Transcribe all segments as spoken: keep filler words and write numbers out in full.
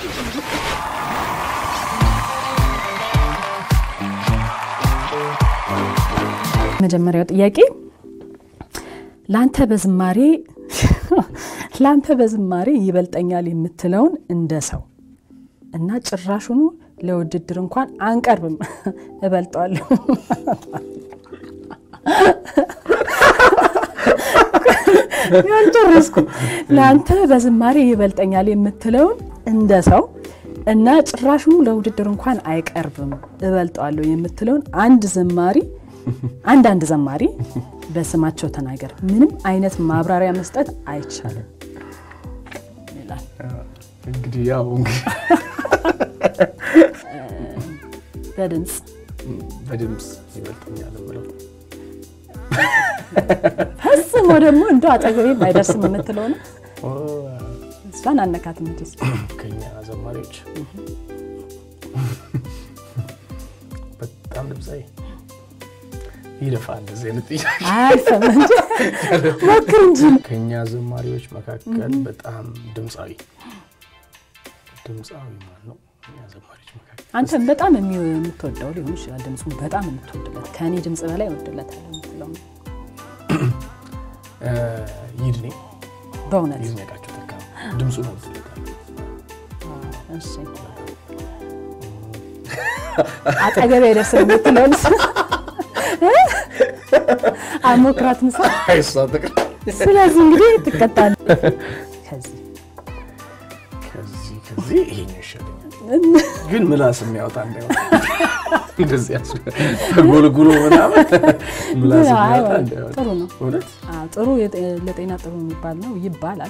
መጀመሪያው ጥያቄ ላንተ በዝማሬ ላንተ በዝማሬ ይበልጠኛል የምትለውን እንደ ሰው እና ጭራሹኑ ለውድድር እንኳን አንቀርብም እበልጣለሁ ያንተርስኩ ላንተ በዝማሬ ይበልጠኛል የምትለውን እንደ ሰው እና ጭራሹኑ ለውድድር እንኳን አይቀርብም እበልጣለሁ የምትለውን አንድ ዘማሪ አንድ አንድ ዘማሪ በስማቸው ተናገር ምንም አይነት ማብራሪያ መስጠት አይቻልም ይላል እንግዲህ ያው በድምጽ በድምጽ ይበልጠኛል ብለው ፈጽሞ ደግሞ እንደው አጠገቤ ባይደርስም የምትለው ነው እሷን አነካት ምትስ ከኛ ዘማሪዎች በጣም ድምጻይ ይለፋል ዘንጥ አይ ሰምንጂ ሞክር እንጂ ከኛ ዘማሪዎች መካከል በጣም ድምጻዊ ድምጻዊ ማለት ነው ከኛ ዘማሪዎች መካከል አንተ በጣም የምትወደው ሊሆን ይችላል ድምጹን በጣም የምትወደለት ከኔ ድምጽ በላይ ወደለታል የምትለው እ ይድኔ በእውነት ይዝነቃቸው ተካ ድምጹ ነው ወደለታል እሺ አጠገቤ አይደርስም የምትለው አሞክራት ምሳ አይሳተክ ስለዚህ እንግዲህ ትቀጣል ከዚህ ከዚህ ከዚህ ይሄን ይሻላል ግን ምላስ የሚያወጣ እንደው እንደዚህ ያስፈ ጎልጉሎ ምናምን ምላስ የሚያወጣ እንደው ጥሩ ነው እውነት አዎ ጥሩ ለጤና ጥሩ የሚባል ነው ይባላል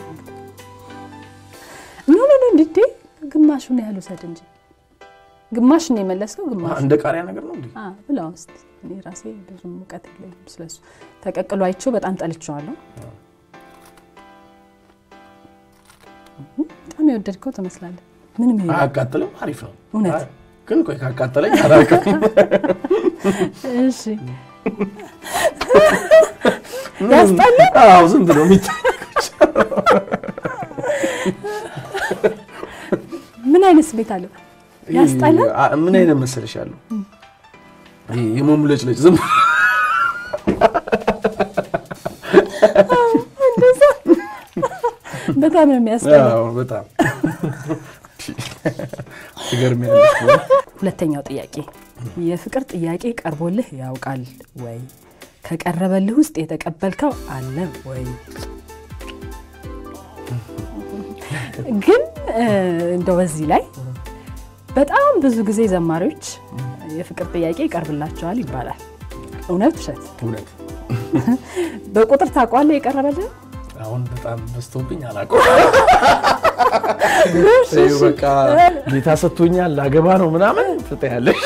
ኖ ኖ ኖ እንዴ ግማሹን ያህል ወሰድ እንጂ ግማሽ ነው የመለስከው ግማሽ እንደ ቃሪያ ነገር ነው እንዴ አዎ ብላው እስቲ እኔ ራሴ ብዙ ሙቀት የለኝም ስለሱ ተቀቅሎ አይቼው በጣም ጠልቼዋለሁ በጣም የወደድከው ተመስላለህ ምንም ይሄ አቃጥለው አሪፍ ነው እውነት ግን ቆይ ካቃጠለኝ አላውቅም እሺ ያስጠላ አዎ ዝም ብሎ ሚት ምን አይነት ስሜት አለው ያስጠላ ምን አይነት መሰለሽ ያለው የሞሙለጭለጭ ዝም እንደዛ በጣም ነው የሚያስጠላው አዎ በጣም ይገርምኛል ሁለተኛው ጥያቄ የፍቅር ጥያቄ ቀርቦልህ ያውቃል ወይ ከቀረበልህ ውስጥ የተቀበልከው አለ ወይ ግን እንደው በዚህ ላይ በጣም ብዙ ጊዜ ዘማሪዎች የፍቅር ጥያቄ ይቀርብላቸዋል ይባላል እውነት ሸት እውነት በቁጥር ታቋለ የቀረበልህ አሁን በጣም በስቶብኝ አላውቅም እሺ በቃ ጌታ ሰጥቶኛል ላገባ ነው ምናምን ፍጠያለሽ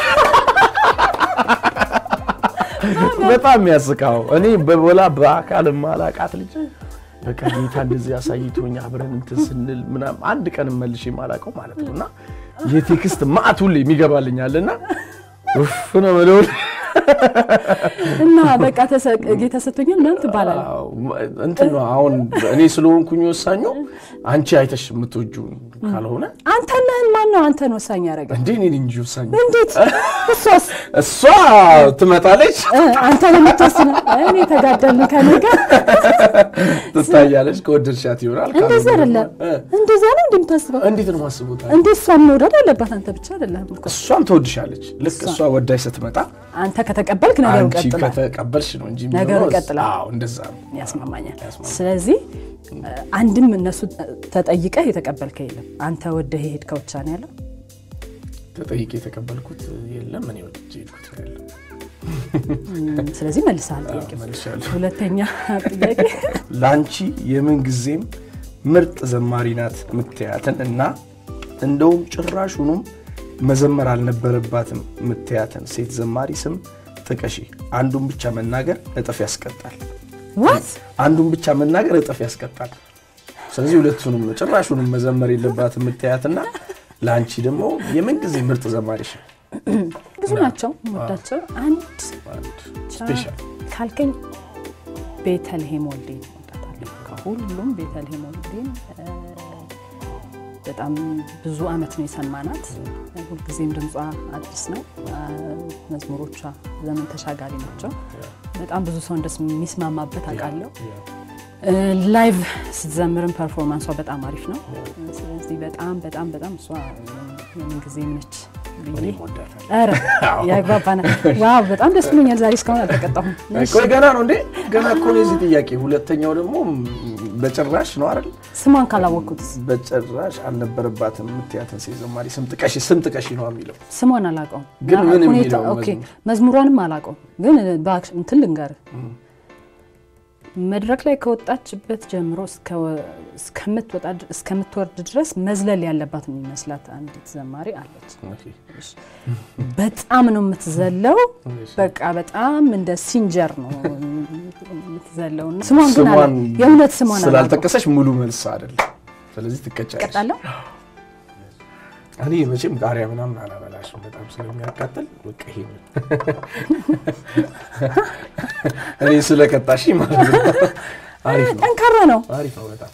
በጣም ያስቃው እኔ በወላ በአካል ማላቃት ልጅ በቃ ጌታ እንደዚህ ያሳይቶኛ አብረን እንትን ስንል ምናምን አንድ ቀን መልሼ ማላቀው ማለት ነውና የቴክስት ማአት ሁሌ የሚገባልኛልና ኡፍ ነው ማለት እና በቃ ጌታ ሰጥቶኛል ምን ትባላል እንትን ነው አሁን እኔ ስለሆንኩኝ ወሳኙ አንቺ አይተሽ የምትወጁ ካልሆነ አንተ ነህ ማን ነው አንተን ወሳኝ ያረጋል እንዴ እኔ እንጂ ወሳኝ እንዴት እሷስ እሷ ትመጣለች አንተ ነው የምትወስነው እኔ ተጋደልን ከነጋ ትታያለች ከወደድሻት ይሆናል እንደዛ አይደለም እንደዛ ነው እንደምታስበው እንዴት ነው ማስበው እንዴ እሷን መውደድ አለባት አንተ ብቻ አይደለም እሷን ትወድሻለች ልክ እሷ ወዳይ ስትመጣ አንተ ከተቀበልክ ነገሩ ቀጥላል አንቺ ከተቀበልሽ ነው እንጂ ነገሩ ቀጥላል አዎ እንደዛ ነው ያስማማኛል ስለዚህ አንድም እነሱ ተጠይቀህ የተቀበልከው የለም አንተ ወደህ ሄድከው ብቻ ነው ያለው ተጠይቄ የተቀበልኩት የለም እኔ ወድጄ ሄድኩት ያለው ስለዚህ መልሰሃል ጥያቄ ሁለተኛ ጥያቄ ላንቺ የምን ጊዜም ምርጥ ዘማሪ ናት ምትያትን እና እንደውም ጭራሹንም መዘመር አልነበረባትም ምትያትን ሴት ዘማሪ ስም ጥቀሺ አንዱን ብቻ መናገር እጥፍ ያስቀጣል what አንዱን ብቻ መናገር እጥፍ ያስቀጣል ስለዚህ ሁለቱንም ነው ጭራሹንም መዘመር የለባትም ምትያትና ላንቺ ደግሞ የምን ጊዜ ምርጥ ዘማሪሽ ብዙ ናቸው ወዳቸው አንድ ስፔሻል ካልከኝ ቤተልሔም ወልዴ ወዳታለሁ ከሁሉም ቤተልሔም ወልዴ በጣም ብዙ አመት ነው የሰማናት ሁሉ ጊዜም ድምጿ አዲስ ነው መዝሙሮቿ ዘመን ተሻጋሪ ናቸው በጣም ብዙ ሰው እንደሚስማማበት አቃለው ላይቭ ስትዘምርም ፐርፎርማንሷ በጣም አሪፍ ነው ስለዚህ በጣም በጣም በጣም እሷ ምን ጊዜም ነች አረ ያግባባና ዋው በጣም ደስ ብሎኛል ዛሬ እስካሁን አልተቀጣሁም ቆይ ገና ነው እንዴ ገና እኮ ነው እዚህ ጥያቄ ሁለተኛው ደግሞ በጭራሽ ነው አይደል ስሟን ካላወቁት በጭራሽ አልነበረባትም ምትያተን ሲዘማሪ ስም ጥቀሽ ስም ጥቀሽ ነው የሚለው ስሟን አላውቀውም ግን ምን የሚለው ኦኬ መዝሙሯንም አላውቀውም ግን ባክሽ እንትን ልንገር መድረክ ላይ ከወጣችበት ጀምሮ እስከ እስከምትወጣ እስከምትወርድ ድረስ መዝለል ያለባት ነው የሚመስላት አንዲት ዘማሪ አለች በጣም ነው የምትዘለው በቃ በጣም እንደ ሲንጀር ነው የምትዘለው ስሟን ግን አለ የእውነት ስሟን አለ ስላልተከሰሽ ሙሉ መልስ አይደለም ስለዚህ ትከቻለሽ ቀጣለው አሊ መቼም ቃሪያ ምናምን አላበላሽም በጣም ስለሚያቃጥል በቃ ይሄ እኔ ስለከታሽ ማለት ነው አሪፍ ነው ጠንካራ ነው አሪፍ ነው በጣም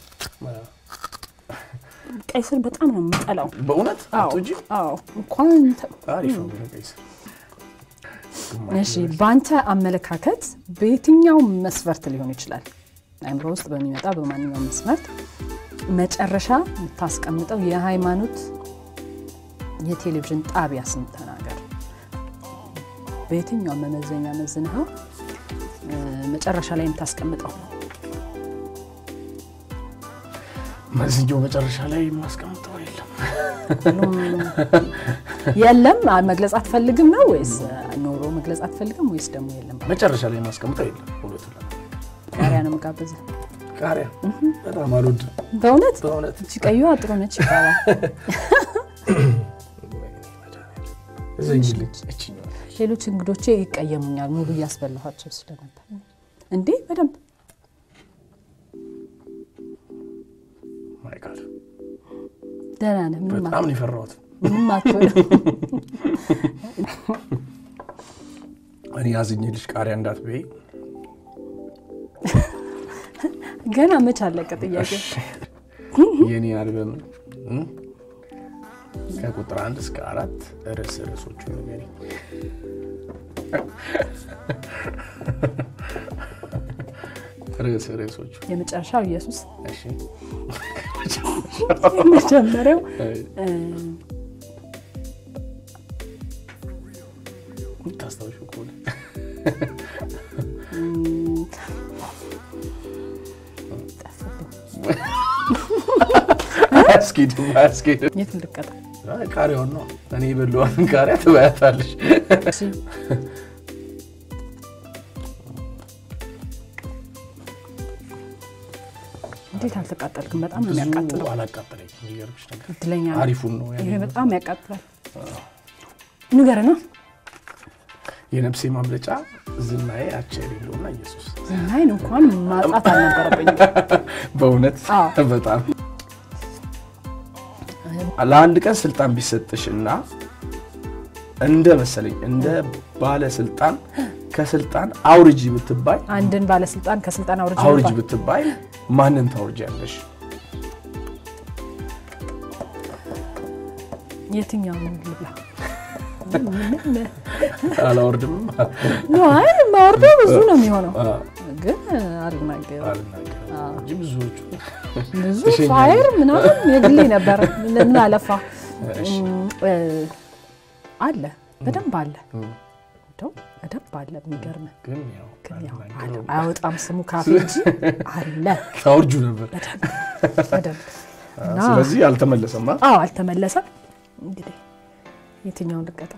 ቀይስር በጣም ነው የምጠላው በእውነት አጥጂ አዎ እንኳን አሪፍ ነው ቀይስር እሺ ባንተ አመለካከት በየትኛው መስፈርት ሊሆን ይችላል አይምሮ ውስጥ በሚመጣ በማንኛውም መስፈርት መጨረሻ የምታስቀምጠው የሃይማኖት የቴሌቪዥን ጣቢያ ስም ተናገር በየትኛው መመዘኛ መዝነው መጨረሻ ላይ የምታስቀምጠው መዝኛው መጨረሻ ላይ ማስቀምጠው የለም የለም መግለጽ አትፈልግም ነው ወይስ ኖሮ መግለጽ አትፈልግም ወይስ ደግሞ የለም መጨረሻ ላይ ማስቀምጠው የለም ሁለቱ ላይ ቃሪያ ነው መጋበዝ ቃሪያ በጣም አሉድ በእውነት በእውነት እቺ ቀዩ አጥሩ ነች ይባላል እዚህ እቺ ሌሎች እንግዶቼ ይቀየሙኛል ሙሉ ያስበላኋቸው ስለነበር እንዴ በደንብ ማይ ጋድ ደህና ነህ ምን በጣም ነው የፈራሁት ምን አትወደ እኔ ያዝኝልሽ ቃሪያ እንዳትበይ ገና መች አለቀ ጥያቄ የኔ አልበም ከቁጥር አንድ እስከ አራት ርዕስ ርዕሶቹ ነው የኔ ርዕስ ርዕሶቹ የመጨረሻው ኢየሱስ እሺ መጀመሪያው ታስታውሹ ከሆነ አስኪድ አስኪድ የት ልቀጣ ቃሪያው ነው እኔ በለዋን ቃሪያ ትበያታለሽ እሺ እንዴት አልተቃጠልክም በጣም ነው የሚያቃጥለው አላቃጠለኝ ይገርምሽ ነገር እድለኛ አሪፉን ነው ይሄ በጣም ያቃጥላል ንገረና የነፍሴ ማምለጫ ዝናዬ አቸሪሎና ኢየሱስ ዝናዬን እንኳን ማጣት አልነበረብኝም በእውነት በጣም ለአንድ ቀን ስልጣን ቢሰጥሽና እንደ መሰለኝ እንደ ባለ ስልጣን ከስልጣን አውርጂ ብትባይ አንድን ባለ ስልጣን ከስልጣን አውርጂ አውርጂ ብትባይ ማንን ታውርጃለሽ የትኛው ነው ልብላ አላወርድም ነው አይ ማወርደው ብዙ ነው የሚሆነው ግን አልናገር አልናገር ብዙዎቹ ብዙ ፋየር ምናምን የግሌ ነበር ለምን አለፋ አለ በደንብ አለ እንደው በደንብ አለ የሚገርም ግን ያው አይወጣም ስሙ ካፌ እንጂ አለ ታውርጁ ነበር በደንብ ስለዚህ አልተመለሰማ አዎ አልተመለሰም እንግዲህ የትኛው ልቀጣ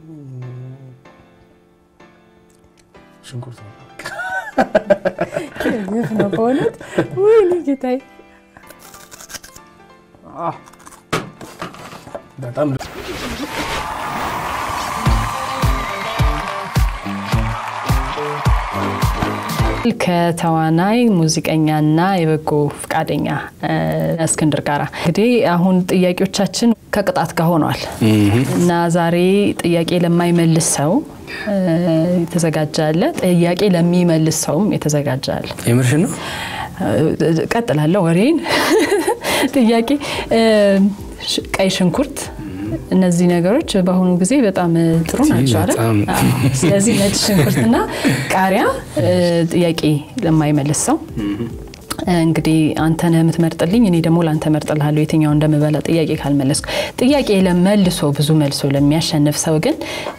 ሽንኩርት ይህ ነው በእውነት ወይኔ ጌታዬ አዎ በጣም ከተዋናይ ሙዚቀኛና የበጎ ፍቃደኛ እስክንድር ጋራ እንግዲህ አሁን ጥያቄዎቻችን ከቅጣት ጋር ሆኗል እና ዛሬ ጥያቄ ለማይመልስ ሰው የተዘጋጃለ ጥያቄ ለሚመልስ ሰውም የተዘጋጃለ የምርሽ ነው ቀጥላለሁ ወሬን ጥያቄ ቀይ ሽንኩርት እነዚህ ነገሮች በአሁኑ ጊዜ በጣም ጥሩ ናቸው አይደል ስለዚህ ነጭ ሽንኩርትና ቃሪያ ጥያቄ ለማይመልስ ሰው እንግዲህ አንተ ነህ የምትመርጥልኝ እኔ ደግሞ ላንተ መርጥልሃለሁ የትኛው እንደምበላ ጥያቄ ካልመለስኩ ጥያቄ ለመልሶ ብዙ መልሶ ለሚያሸንፍ ሰው ግን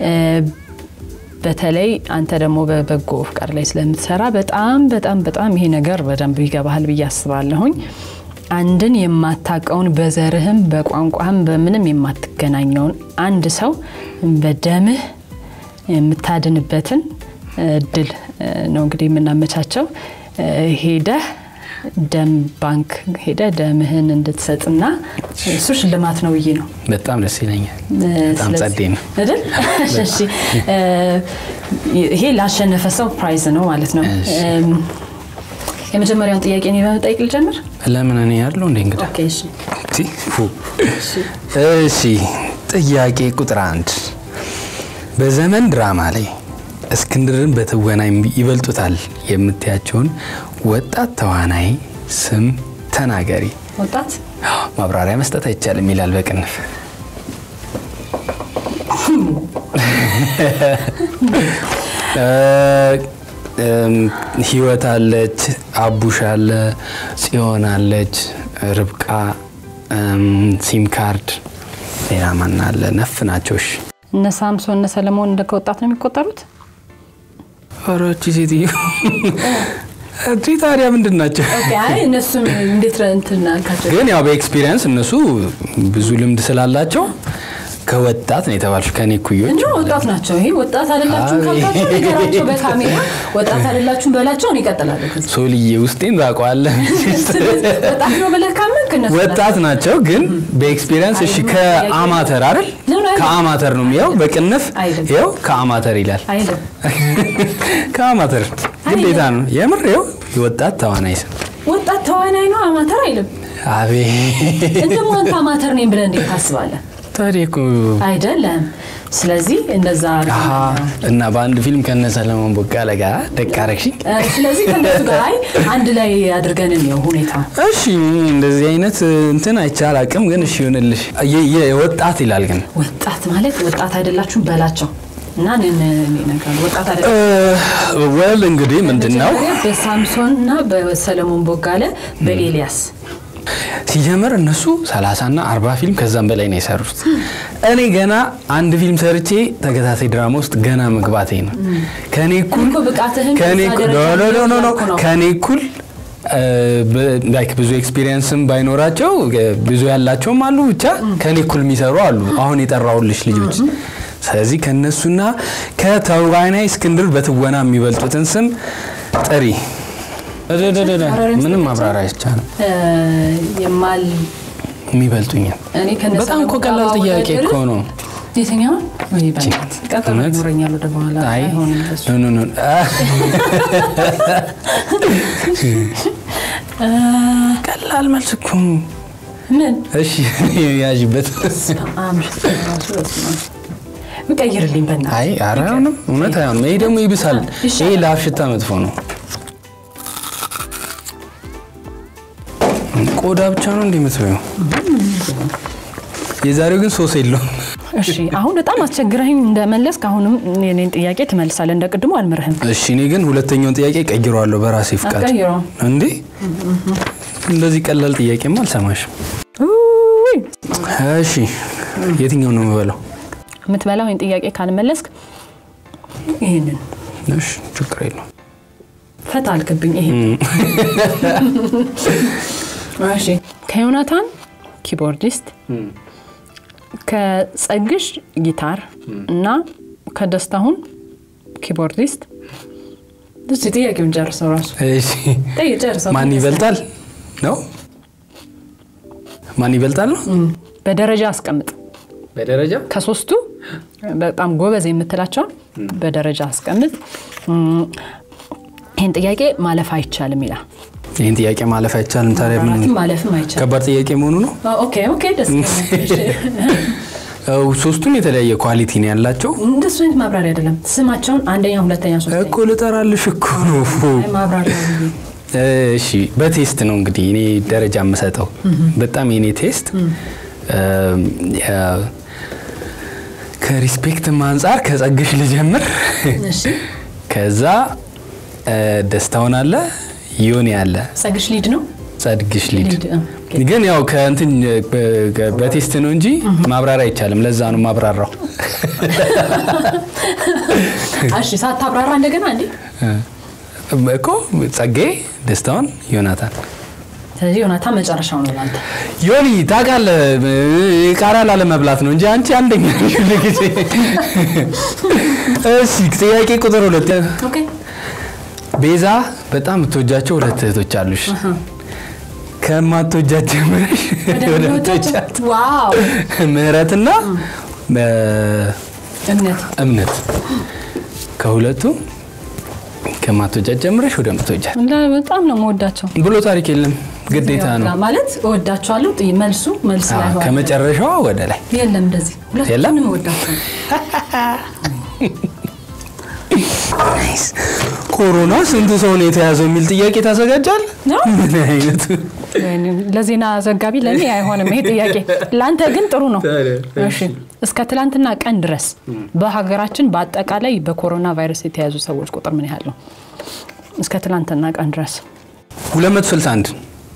በተለይ አንተ ደግሞ በበጎ ፍቃድ ላይ ስለምትሰራ በጣም በጣም በጣም ይሄ ነገር በደንብ ይገባሃል በያስባለሁኝ አንድን የማታቀውን በዘርህም በቋንቋህም በምንም የማትገናኘውን አንድ ሰው በደምህ የምታድንበትን ድል ነው እንግዲህ ምናመቻቸው ሄደህ ደም ባንክ ሄደ ደምህን እንድትሰጥና እሱ ሽልማት ነው ይይ ነው በጣም ደስ ይለኛል በጣም ጸዴ ነው አይደል እሺ ይሄ ላሸነፈ ሰው ፕራይዝ ነው ማለት ነው የመጀመሪያውን ጥያቄ ነው በመጠይቅ ልጀምር ለምን እኔ ያለው እንደ እንግዲህ ኦኬ እሺ እሺ ጥያቄ ቁጥር አንድ በዘመን ድራማ ላይ እስክንድርን በትወና ይበልጡታል የምትያቸውን ወጣት ተዋናይ ስም ተናገሪ ወጣት ማብራሪያ መስጠት አይቻልም ይላል በቅንፍ ህይወት አለች አቡሽ አለ ጽዮን አለች ርብቃ ሲም ካርድ ሌላ ማን አለ ነፍ ናቸውሽ እነ ሳምሶን እነ ሰለሞን እንደከወጣት ነው የሚቆጠሩት አራቺ ሴትዮ እቺ ታዲያ ምንድናቸው ኦኬ አይ እነሱ እንዴት እንትና አልካቸው ግን ያው በኤክስፒሪየንስ እነሱ ብዙ ልምድ ስላላቸው ከወጣት ነው የተባልሽ ከኔ ኩዮች እንዴ ወጣት ናቸው ይሄ ወጣት አይደላችሁ ካልካቸው ነገራቸው በካሜራ ወጣት አይደላችሁ በላቸው ነው ይቀጥላል ሶልዬ ውስጤን ታቋለ ወጣት ነው በለካመን ከነሱ ወጣት ናቸው ግን በኤክስፒሪየንስ እሺ ከአማተር አይደል ከአማተር ነው የሚያው በቅንፍ ይው ከአማተር ይላል አይደል ከአማተር ግዴታ ነው የምሬው ወጣት ተዋናይ ወጣት ተዋናይ ነው አማተር አይደል አቤ እንደሞ አንተ አማተር ነኝ ብለህ እንዴት ታስባለህ ታሪኩ አይደለም ስለዚህ እንደዛ እና በአንድ ፊልም ከነ ሰለሞን ቦጋለ ጋር ደቃረክሽ ስለዚህ ከነሱ ጋር አንድ ላይ አድርገን ነው ሁኔታ እሺ እንደዚህ አይነት እንትን አይቻል አቅም ግን እሺ ይሆንልሽ የወጣት ይላል ግን ወጣት ማለት ወጣት አይደላችሁ በላቸው እና ነን ነገር ወጣት አይደላችሁ ወል እንግዲህ ምንድነው በሳምሶንና በሰለሞን ቦጋለ በኤልያስ ሲጀመር እነሱ ሰላሳ እና አርባ ፊልም ከዛም በላይ ነው የሰሩት እኔ ገና አንድ ፊልም ሰርቼ ተከታታይ ድራማ ውስጥ ገና መግባቴ ነው ከኔ ኩል ከኔ ኖ ኖ ኖ ኖ ከኔ ኩል ላይክ ብዙ ኤክስፒሪየንስም ባይኖራቸው ብዙ ያላቸውም አሉ ብቻ ከኔ ኩል የሚሰሩ አሉ አሁን የጠራውልሽ ልጆች ስለዚህ ከነሱና ከተዋናይ እስክንድር በትወና የሚበልጡትን ስም ጥሪ ደደደደ ምንም ማብራሪያ አይቻልም የማል የሚበልጡኝ እኔ ከነሱ በጣም እኮ ቀላል ጥያቄ እኮ ነው የትኛው ወይ ባንክ ቀጥታ ይኖረኛል ወደ በኋላ አይሆንም ኖ ኖ ኖ ቀላል መልስ እኮ ምን እሺ ያጅበት አምሽ ምቀይርልኝ በእና አይ አራውንም እውነት አይሆን ነው ደግሞ ይብሳል ይሄ ላፍሽታ መጥፎ ነው ቆዳ ብቻ ነው እንደምትበዩ የዛሬው ግን ሶስ የለውም እሺ አሁን በጣም አስቸግረኝ እንደመለስክ አሁንም የኔን ጥያቄ ትመልሳለህ እንደቀድሞ አልመረህም እሺ እኔ ግን ሁለተኛውን ጥያቄ ቀይሯለሁ በራሴ ፍቃድ እንዴ እንደዚህ ቀላል ጥያቄማ አልሰማሽም እሺ የትኛው ነው የምበላው የምትበላው ይሄን ጥያቄ ካልመለስክ ይሄንን እሺ ችግር የለውም ፈታልክብኝ ይሄ እሺ ከዮናታን ኪቦርዲስት ከጸግሽ ጊታር እና ከደስታሁን ኪቦርዲስት እዚህ ጥያቄውን ጨርሰው ራሱ እሺ ጥያቄው ማን ይበልጣል ነው ማን ይበልጣል ነው በደረጃ አስቀምጥ በደረጃ ከሶስቱ በጣም ጎበዝ የምትላቸው በደረጃ አስቀምጥ ይሄን ጥያቄ ማለፍ አይቻልም ይላል ይሄን ጥያቄ ማለፍ አይቻልም ታዲያ ምን ማለፍም አይቻልም ከባድ ጥያቄ መሆኑ ነው ኦኬ ኦኬ ደስ አው ሶስቱም የተለያየ ኳሊቲ ነው ያላቸው እንደሱ አይነት ማብራሪያ አይደለም ስማቸውን አንደኛ ሁለተኛ ሶስተኛ እኮ ልጠራልሽ እኮ ነው አይ ማብራሪያ እሺ በቴስት ነው እንግዲህ እኔ ደረጃ የምሰጠው በጣም የኔ ቴስት ከሪስፔክት አንፃር ከጸግሽ ልጀምር እሺ ከዛ ደስታውን አለ ዮኒ አለ ጸግሽ ሊድ ነው ጸግሽ ሊድ ግን ያው ከእንትን በቴስት ነው እንጂ ማብራሪያ አይቻልም ለዛ ነው ማብራራው እሺ ሳታብራራ እንደገና እንዴ እኮ ጸጌ ደስታውን ዮናታን ስለዚህ ዮናታን መጨረሻው ነው ላንተ ዮኒ ታቃለ ቃራላ ለመብላት ነው እንጂ አንቺ አንደኛ ልጅ እሺ ጥያቄ ቁጥር ሁለት ኦኬ ቤዛ በጣም ተወጃቸው ሁለት እህቶች አሉሽ ከማትወጃቸው ምንሽ ወደቶቻት ዋው ምህረትና እምነት እምነት ከሁለቱ ከማትወጃቸው ጀምረሽ ወደ ምትወጃት እንደ በጣም ነው የምወዳቸው ብሎ ታሪክ የለም ግዴታ ነው ማለት እወዳቸዋለሁ መልሱ መልስ ላይ ሆነ ከመጨረሻው ወደ ላይ የለም እንደዚህ ሁለቱንም እወዳቸው ናይስ ኮሮና ስንት ሰው ነው የተያዘው የሚል ጥያቄ ታዘጋጃል ምን አይነት ለዜና ዘጋቢ ለኔ አይሆንም ይሄ ጥያቄ ላንተ ግን ጥሩ ነው እሺ እስከ ትላንትና ቀን ድረስ በሀገራችን በአጠቃላይ በኮሮና ቫይረስ የተያዙ ሰዎች ቁጥር ምን ያህል ነው እስከ ትላንትና ቀን ድረስ ሁለት መቶ ስልሳ አንድ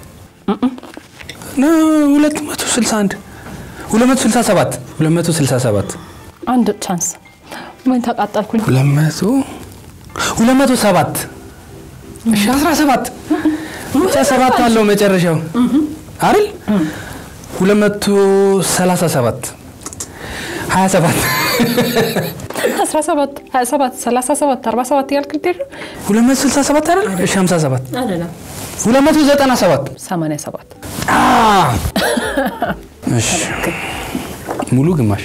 ነው ሁለት መቶ ስልሳ አንድ ሁለት መቶ ስልሳ ሰባት ሁለት መቶ ስልሳ ሰባት አንድ ቻንስ ምን ተቃጠልኩኝ ሁለት መቶ ሁለት መቶ ሰባት እሺ አስራ ሰባት ብቻ ሰባት አለው መጨረሻው አይደል ሁለት መቶ ሰላሳ ሰባት ሀያ ሰባት አስራ ሰባት ሀያ ሰባት ሰላሳ ሰባት አርባ ሰባት ያልኩት ሁለት መቶ ስልሳ ሰባት አይደል እሺ ሃምሳ ሰባት አይደለም ሁለት መቶ ዘጠና ሰባት ሰማንያ ሰባት አ እሺ ሙሉ ግማሽ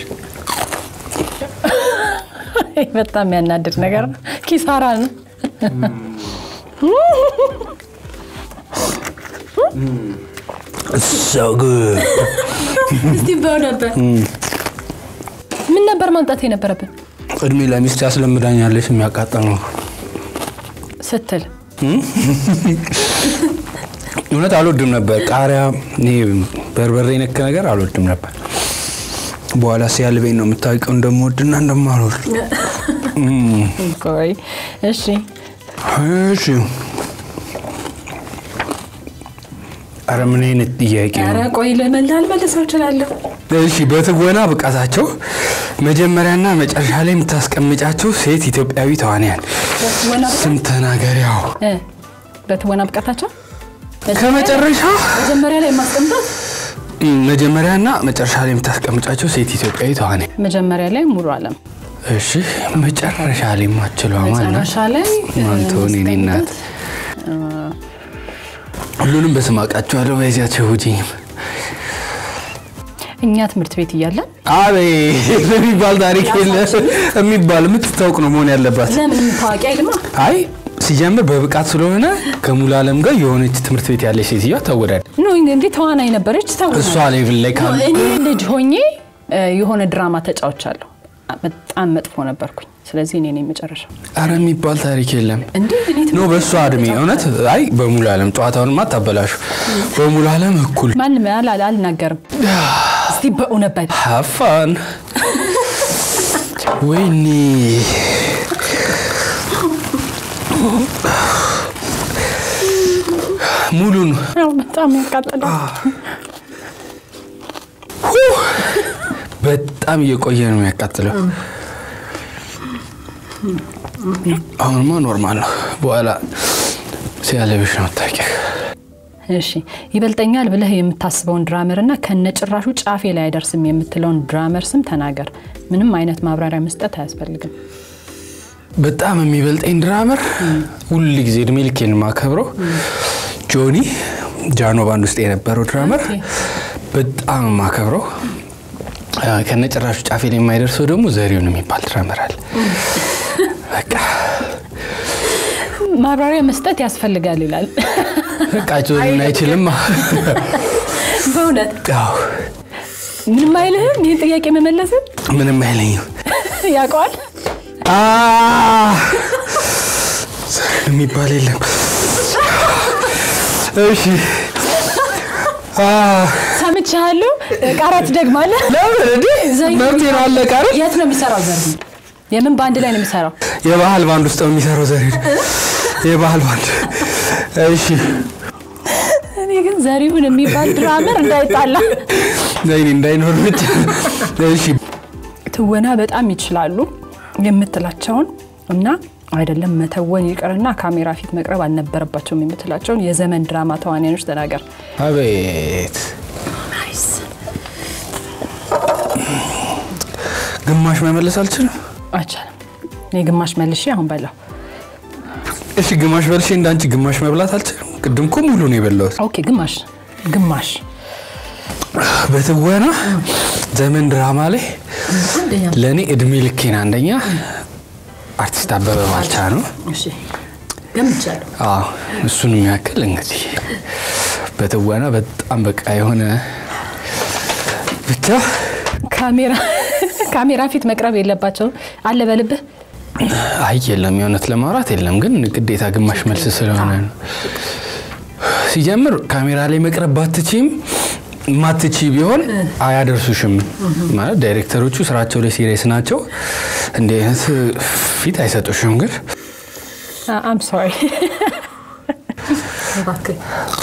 በጣም ያናድድ ነገር ኪሳራ ነው so good እስቲ በነበር ምን ነበር ማንጣት የነበረብን እድሜ ለሚስት ያስለምዳኛለሽ የሚያቃጠል ነው ስትል እውነት አልወድም ነበር ቃሪያ እኔ በርበሬ ነክ ነገር አልወድም ነበር በኋላ ሲያልበኝ ነው የምታውቀው እንደምወድና እንደማልወድ ቆይ እሺ እሺ አረምኔን ጥያቄ አረ ቆይ ለመላል መልሰው ይችላል እሺ በትወና ብቃታቸው መጀመሪያና መጨረሻ ላይ የምታስቀምጫቸው ሴት ኢትዮጵያዊ ተዋናያን ስም ተናገሪያው እ በትወና ብቃታቸው ከመጨረሻ መጀመሪያ ላይ ማስቀምጣት መጀመሪያና መጨረሻ ላይ የምታስቀምጫቸው ሴት ኢትዮጵያዊ ተዋናያን መጀመሪያ ላይ ሙሉ ዓለም እሺ መጨረሻ ላይ ማችለው ማለት መጨረሻ ላይ አንቶኒ ኔናት ሁሉንም በስማቃቸው በዚያቸው ሁጂኝ እኛ ትምህርት ቤት ይያለን አቤት የሚባል ታሪክ የለ የሚባል የምትታውቅ ነው መሆን ያለባት ለምን ታዋቂ አይደለም አይ ሲጀምር በብቃት ስለሆነ ከሙሉ ዓለም ጋር የሆነች ትምህርት ቤት ያለች ሴትዮ ተወዳድ ነው እንዴ ተዋናይ ነበረች ተወዳድ እሷ ሌቭል ላይ ካለ እኔ ልጅ ሆኜ የሆነ ድራማ ተጫውቻለሁ በጣም መጥፎ ነበርኩኝ ስለዚህ እኔ ነኝ መጨረሻ አረ የሚባል ታሪክ የለም እንዴ እኔ ነው በሷ አድሜ እውነት አይ በሙሉ ዓለም ጨዋታውን ማታበላሹ በሙሉ ዓለም እኩል ማን ማላል አልናገርም እስቲ በእውነት ባይ ሀፋን ወይኔ ሙሉን በጣም ያቃጥላል በጣም እየቆየ ነው የሚያቃጥለው አሁንማ ኖርማል ነው በኋላ ሲያለብሽ ነው ታውቂው እሺ ይበልጠኛል ብለህ የምታስበውን ድራመርና ከነጭራሹ ጫፌ ላይ አይደርስም የምትለውን ድራመር ስም ተናገር ምንም አይነት ማብራሪያ መስጠት አያስፈልግም በጣም የሚበልጠኝ ድራመር ሁሉ ጊዜ እድሜ ልኬን ማከብረው ጆኒ ጃኖ ባንድ ውስጥ የነበረው ድራመር በጣም ማከብረው ከነጭራሹ ጫፌ ላይ የማይደርሰው ደግሞ ዘሪውን የሚባል ድራመር አለ በቃ ማብራሪያ መስጠት ያስፈልጋል ይላል በቃ ጆኒ አይችልም በእውነት አዎ ምንም አይልህም ይሄን ጥያቄ መመለስ ምንም አይለኝም ያውቀዋል አ የሚባል የለም እሺ አ ሰምቻለሁ ቃራት ደግማለህ ለምን እንዴ መብቴ ነው አለ ቃራት የት ነው የሚሰራው ዘሪሁን የምን ባንድ ላይ ነው የሚሰራው የባህል ባንድ ውስጥ ነው የሚሰራው ዘሪሁን የባህል ባንድ እሺ እኔ ግን ዘሪሁን የሚባል ድራመር እንዳይጣላ ዘይኔ እንዳይኖር ብቻ እሺ ትወና በጣም ይችላሉ የምትላቸውን እና አይደለም መተወን ይቀርና ካሜራ ፊት መቅረብ አልነበረባቸውም የምትላቸውን የዘመን ድራማ ተዋናዮች ተናገር አቤት ናይስ ግማሽ መመለስ አልችልም አቻለም የግማሽ መልሼ አሁን በላው እሺ ግማሽ መልሼ እንዳንቺ ግማሽ መብላት አልችልም ቅድም እኮ ሙሉ ነው የበላሁት ኦኬ ግማሽ ግማሽ በትወና ዘመን ድራማ ላይ ለኔ እድሜ ልኬን አንደኛ አርቲስት አበበ ባልቻ ነው እሺ ገምቻለሁ አዎ እሱን የሚያክል እንግዲህ በትወና በጣም በቃ የሆነ ብቻ ካሜራ ካሜራ ፊት መቅረብ የለባቸው አለ በልብህ አይ የለም የሆነት ለማውራት የለም ግን ግዴታ ግማሽ መልስ ስለሆነ ሲጀምር ካሜራ ላይ መቅረብ ባትችም ማትቺ ቢሆን አያደርሱሽም ማለት ዳይሬክተሮቹ ስራቸው ላይ ሲሪየስ ናቸው እንደ ፊት አይሰጡሽም ግን I'm sorry እባክህ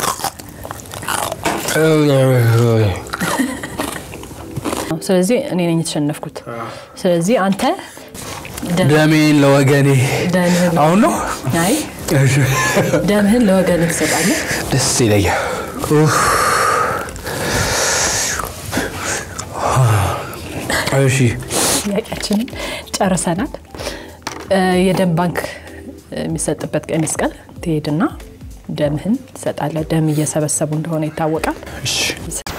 ስለዚህ እኔ ነኝ የተሸነፍኩት ስለዚህ አንተ ደሜን ለወገኔ አሁን ነው አይ ደምህን ለወገኔ ትሰጣለህ ደስ ይለኛል እሺ ያቂያችን ጨርሰናል የደም ባንክ የሚሰጥበት ቀን መስቀል ትሄድና ደምህን ትሰጣለህ ደም እየሰበሰቡ እንደሆነ ይታወቃል እሺ